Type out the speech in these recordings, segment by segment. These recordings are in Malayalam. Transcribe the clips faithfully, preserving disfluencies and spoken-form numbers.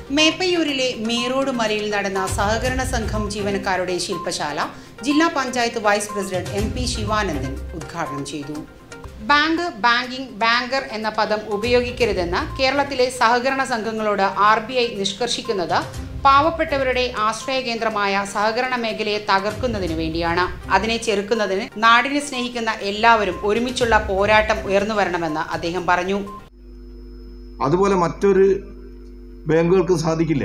മേപ്പയൂരിലെ മീറോഡ് മലയിൽ നടന്ന സഹകരണ സംഘം ജീവനക്കാരുടെ ശില്പശാല ജില്ലാ panchayat vice president M P Sivanandan ഉദ്ഘാടനം ചെയ്തു. ബാങ്ക്, ബാങ്കിംഗ്, ബാങ്കർ എന്ന പദം ഉപയോഗിക്കരുതെന്ന് കേരളത്തിലെ സഹകരണ സംഘങ്ങളോട് ആർ ബി ഐ നിഷ്കർഷിക്കുന്നത് പാവപ്പെട്ടവരുടെ ആശ്രയ കേന്ദ്രമായ സഹകരണ മേഖലയെ തകർക്കുന്നതിനു വേണ്ടിയാണ്. അതിനെ ചെറുക്കുന്നതിന് നാടിനെ സ്നേഹിക്കുന്ന എല്ലാവരും ഒരുമിച്ചുള്ള പോരാട്ടം ഉയർന്നു വരണമെന്ന് അദ്ദേഹം പറഞ്ഞു. അതുപോലെ മറ്റൊരു ബാങ്കുകൾക്ക് സാധിക്കില്ല.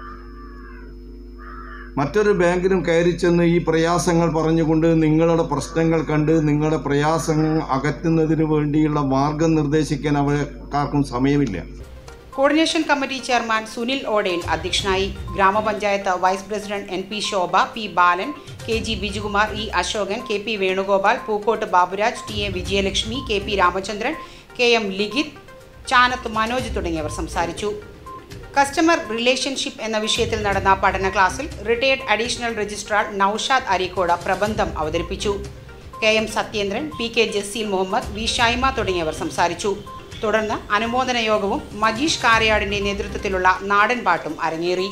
മറ്റൊരു ബാങ്കിനും കയറി ചെന്ന് ഈ പ്രയാസങ്ങൾ പറഞ്ഞുകൊണ്ട് നിങ്ങളുടെ പ്രശ്നങ്ങൾ കണ്ട് നിങ്ങളുടെ പ്രയാസങ്ങൾ അകറ്റുന്നതിന് വേണ്ടിയുള്ള മാർഗം നിർദ്ദേശിക്കാൻ അവർക്കാർക്കും സമയമില്ല. Coordination committee chairman Sunil Odel അധ്യക്ഷനായി. ഗ്രാമപഞ്ചായത്ത് vice president N P Shobha, P Balan, K G Bijukumar, E Ashokan, K P Venugopal, Pookkot Baburaj, T A Vijayalakshmi, K P Ramachandran, K M Likhith, Chanath Manoj തുടങ്ങിയവർ സംസാരിച്ചു. കസ്റ്റമർ റിലേഷൻഷിപ്പ് എന്ന വിഷയത്തിൽ നടന്ന പഠന ക്ലാസ്സിൽ retired additional registrar Naushad Areekode പ്രബന്ധം അവതരിപ്പിച്ചു. K M Sathyendran, P K Jaseel Muhammad, V Shaima തുടങ്ങിയവർ സംസാരിച്ചു. തുടർന്ന് അനുമോദന യോഗവും മജീഷ് കാരയാടിന്റെ നേതൃത്വത്തിലുള്ള നാടൻ പാട്ടും അരങ്ങേറി.